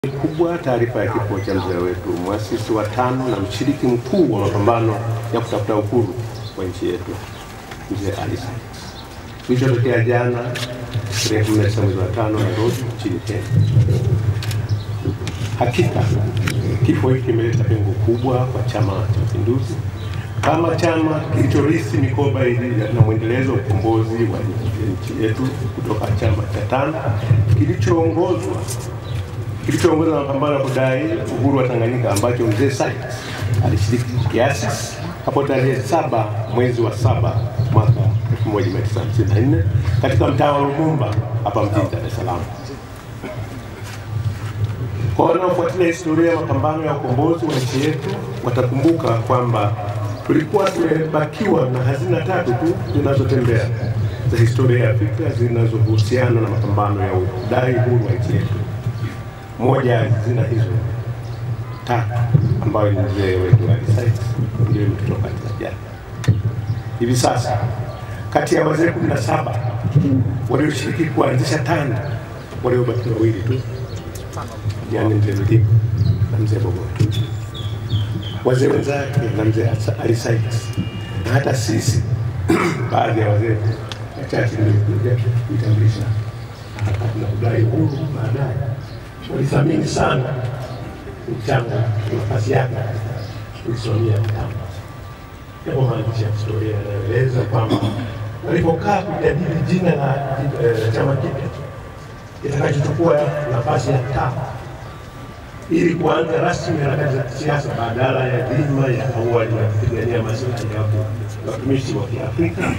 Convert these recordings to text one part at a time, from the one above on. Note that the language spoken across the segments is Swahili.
Kubwa taarifa ya kifo cha mzee wetu, muasisi wa tano na mshiriki mkuu wa mapambano ya kutafuta uhuru wa nchi yetu, mzee Ali Said. Kilichotokea jana tarehe 19 mwezi wa 5 Nairobi nchini Kenya. Hakika kifo hiki kimeleta pengo kubwa kwa Chama cha Mapinduzi kama chama kilichorithi mikoba na mwendelezo wa ukombozi wa nchi yetu kutoka chama cha tano kilichoongozwa na mapambano ya kudai uhuru wa Tanganyika ambacho mzee Said alishiriki kiasi hapo tarehe 7 mwezi wa 7 mwaka 1954 katika mtaa wa Lumumba hapa mjini Dar es Salaam. Kwa wanaofuatilia historia ya mapambano ya ukombozi wa nchi yetu watakumbuka kwamba tulikuwa tumebakiwa na hazina tatu tu zinazotembea za historia ya fikra zinazohusiana na mapambano ya kudai uhuru wa nchi yetu. Moja ya hazina hizo tatu ambayo ni mzee wetu Ali Said ndio imetoka katika jana. Hivi sasa kati ya wazee 17 walioshiriki kuanzisha tano waliobaki wawili tu, yani mzee Mdimu na mzee Bogoto, wazee wenzake na mzee Ali Said na hata sisi baadhi ya wazee wachache ndio kutambulisha harakati na kudai uhuru baadaye walithamini sana mchango nafasi yake kusimamia mtambo. Yapo maandishi ya historia yanaeleza kwamba walipokaa kujadili jina la chama kipya kitakachochukua nafasi ya tano ili kuanza rasmi harakati za kisiasa badala ya dhima ya awali ya kupigania maslahi ya watumishi wa Kiafrika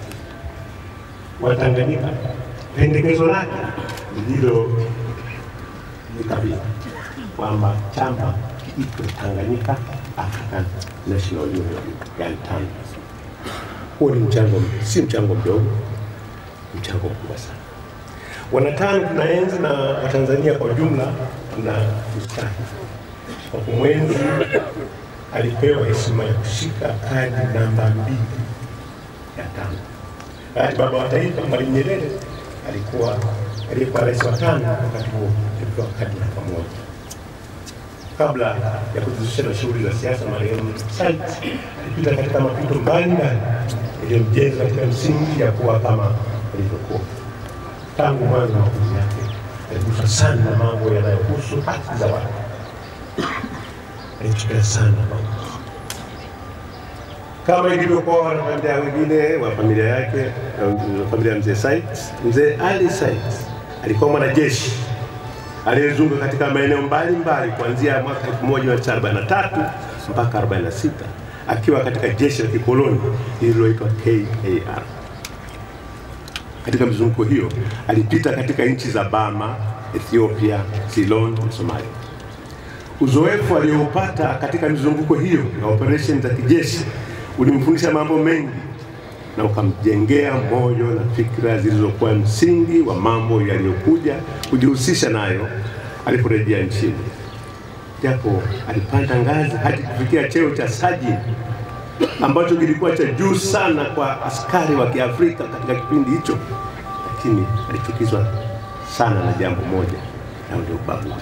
wa Tanganyika, pendekezo lake ndilo kabisa kwamba chama kiitwe Tanganyika African National Union, yani TANU. Huo ni mchango, si mchango mdogo, mchango mkubwa sana. Wanatano tunaenzi na Watanzania kwa jumla na ustahi. Kwa kumwenzi alipewa heshima ya kushika kadi namba 2 ya TANU. Hadi baba wa taifa Mwalimu Nyerere alikuwa rais wa tano wakati huo, alikuwa kadi namba 1. Kabla ya kujihusisha na shughuli za siasa, marehemu Said alipita katika mapito mbalimbali yaliyomjenga katika msingi ya kuwa kama alivyokuwa. Tangu mwanzo wa kazi yake aligusa sana na mambo yanayohusu haki za watu. Alichukia sana mambo kama ilivyokuwa wanafamilia wengine wa familia yake, familia ya mzee Said. Mzee Ali Said alikuwa mwanajeshi aliyezunguka katika maeneo mbalimbali kuanzia mwaka 1943 mpaka 46 akiwa katika jeshi la kikoloni lililoitwa KAR. Katika mizunguko hiyo alipita katika nchi za Burma, Ethiopia, Ceylon na Somalia. Uzoefu aliopata katika mizunguko hiyo na operation za kijeshi ulimfundisha mambo mengi na ukamjengea moyo na fikra zilizokuwa msingi wa mambo yaliyokuja kujihusisha nayo aliporejea nchini. Japo alipanda ngazi hadi kufikia cheo cha sajini ambacho kilikuwa cha juu sana kwa askari wa Kiafrika katika kipindi hicho, lakini alichukizwa sana na jambo moja, na ndio ubaguzi.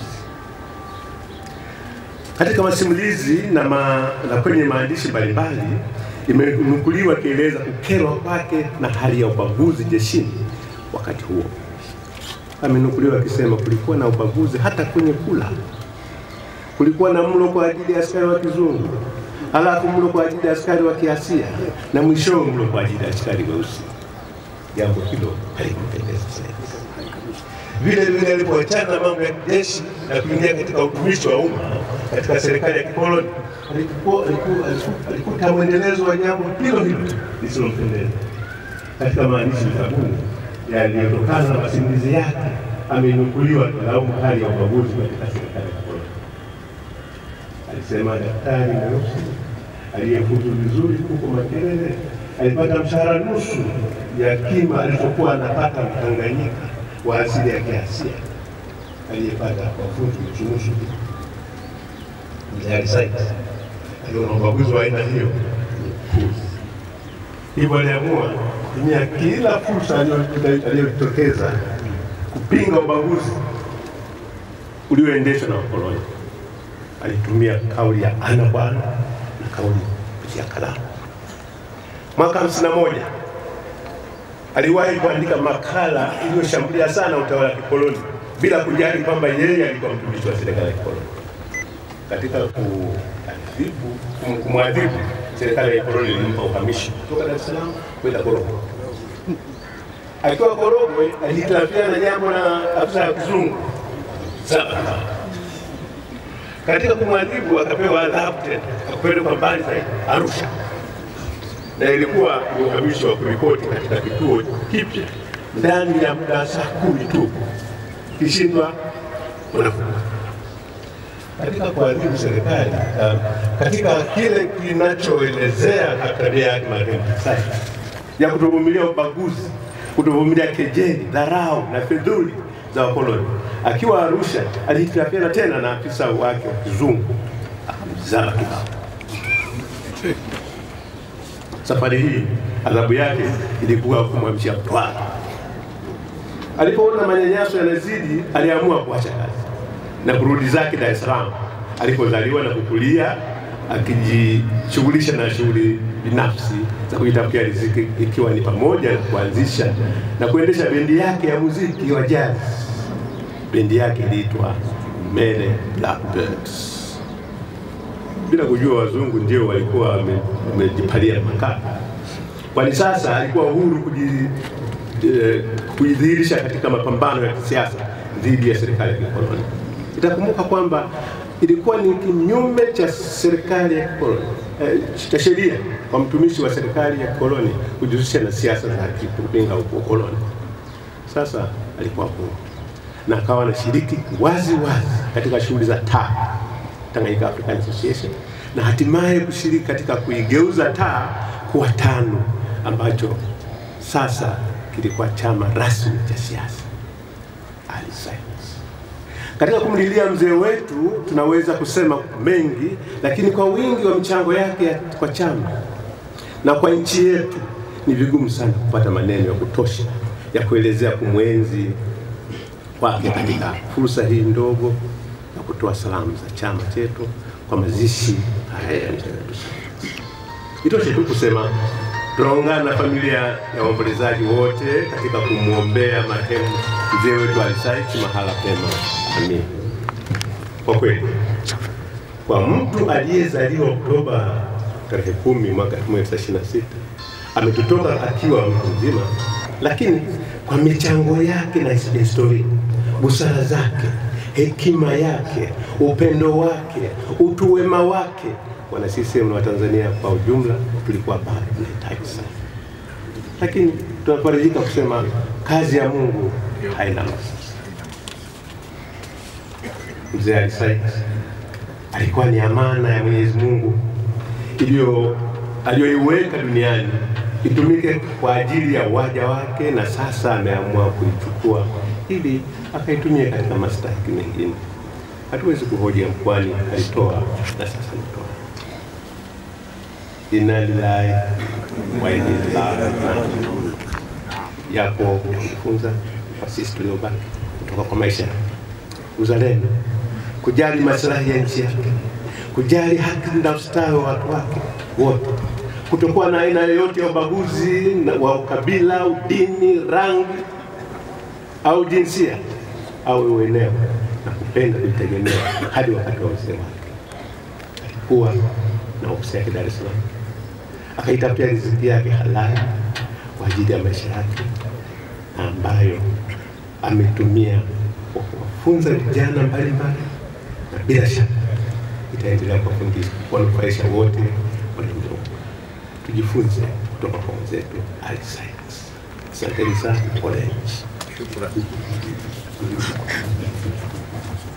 Katika masimulizi na kwenye maandishi mbalimbali imenukuliwa kieleza kukerwa kwake na hali ya ubaguzi jeshini wakati huo. Amenukuliwa akisema kulikuwa na ubaguzi hata kwenye kula. Kulikuwa na mlo kwa ajili ya askari wa kizungu, halafu mlo kwa ajili ya askari wa Kiasia, na mwisho mlo kwa ajili ya askari weusi. Jambo hilo halikumpendeza sana. Vile alipoachana na mambo ya jeshi na kuingia katika utumishi wa umma katika serikali ya kikoloni, alikuwa mwendelezo wa jambo hilo lisilompendeza. Katika maandishi vitabuni yaliyotokana na masimulizi yake amenukuliwa kulaumu hali ya ubaguzi katika serikali ya kikoloni. Alisema daktari mweusi aliyefuzu vizuri huko Makerere alipata mshahara nusu ya kima alichokuwa anapata Mtanganyika wa asili ya Kiasia aliyepata mafunzo nusu. Mzee Ali Said aliona ubaguzi wa aina hiyo, hivyo aliamua kutumia kila fursa aliyotokeza kupinga ubaguzi ulioendeshwa na wakoloni. Alitumia kauli ya ana bwana na kauli ya kalamu. Mwaka 51 aliwahi kuandika makala iliyoshambulia sana utawala wa kikoloni bila kujali kwamba yeye alikuwa mtumishi wa serikali ya kikoloni. Katika kumwadhibu, serikali ya kikoloni ilimpa uhamisho kutoka Dar es Salaam kwenda Korogwe. Akiwa Korogwe alihitilafiana na jambo na afisa ya kizungu Saba. Katika kumwadhibu akapewa adhabu tena, akapelekwa mbali zaidi Arusha, na ilikuwa ni uhamisho wa kuripoti katika kituo kipya ndani ya muda saa 10 tu, kishindwa unafunga. Katika kuadhibu serikali, katika kile kinachoelezea tabia yake marehemu Kassai ya kutovumilia ubaguzi, kutovumilia kejeli, dharau na fedhuli za wakoloni, akiwa Arusha alihitilafiana tena na afisa wake wa kizungu akamzama kibao. Safari hii adhabu yake ilikuwa kumwamsha Mtwara. Alipoona manyanyaso yanazidi, aliamua kuacha kazi na kurudi zake Dar es Salaam alipozaliwa na kukulia, akijishughulisha na shughuli binafsi za kujitafutia riziki, ikiwa ni pamoja na kuanzisha na kuendesha bendi yake ya muziki wa jazz. Bendi yake iliitwa Mele Blackbirds. Bila kujua wazungu ndio walikuwa wamejipalia makaa, kwani sasa alikuwa huru kujidhihirisha katika mapambano ya kisiasa dhidi ya serikali ya kikoloni. Itakumbuka kwamba ilikuwa ni kinyume cha serikali ya kikoloni, cha sheria kwa mtumishi wa serikali ya kikoloni kujihusisha na siasa za kupinga ukoloni. Sasa alikuwa huru na akawa anashiriki wazi katika shughuli za TAA, Tanganyika African Association, na hatimaye kushiriki katika kuigeuza TAA kuwa TANU, ambacho sasa kilikuwa chama rasmi cha siasa. Katika kumlilia mzee wetu tunaweza kusema mengi, lakini kwa wingi wa mchango yake kwa chama na kwa nchi yetu ni vigumu sana kupata maneno ya kutosha ya kuelezea kumwenzi kwake katika fursa hii ndogo na kutoa salamu za chama chetu kwa mazishi haya ya mzee wetu. Itoshe tu kusema tunaungana na familia ya waombolezaji wote katika kumwombea marehemu mzee wetu Ali Said mahala pema. Amin. Kwa kweli, kwa mtu aliyezaliwa Oktoba tarehe 10 mwaka 1926, ametutoka akiwa mtu mzima, lakini kwa michango yake na historia, busara zake, hekima yake, upendo wake, utu wema wake, wana CCM na Watanzania kwa ujumla tulikuwa bado tunahitaji sana. Lakini tunafarijika kusema kazi ya Mungu haina makosa. Mzee Ali Said alikuwa ni amana ya Mwenyezi Mungu aliyoiweka duniani itumike kwa ajili ya waja wake, na sasa ameamua kuichukua ili akaitumia katika maslahi mengine. Hatuwezi kuhoji mkwani alitoa na sasa anatoa. Inna lillahi wa inna ilaihi raji'un. Yapo kujifunza kwa sisi tuliobaki kutoka kwa maisha, uzalendo, kujali maslahi ya nchi yake, kujali haki na ustawi wa watu wake wote, kutokuwa na aina yoyote ya ubaguzi wa ukabila, udini, rangi au jinsia au eneo, na kupenda kujitegemea hadi wakati wa uzee wake. Alikuwa na ofisi yake Dar es Salaam, akaitafutia riziki yake halali kwa ajili ya maisha yake, ambayo ametumia kwa kuwafunza vijana mbalimbali, na bila shaka itaendelea kuwafundisha kuwanufaisha wote waliopo. Tujifunze kutoka kwa mwenzetu Ali Said. Asanteni sana, poleni.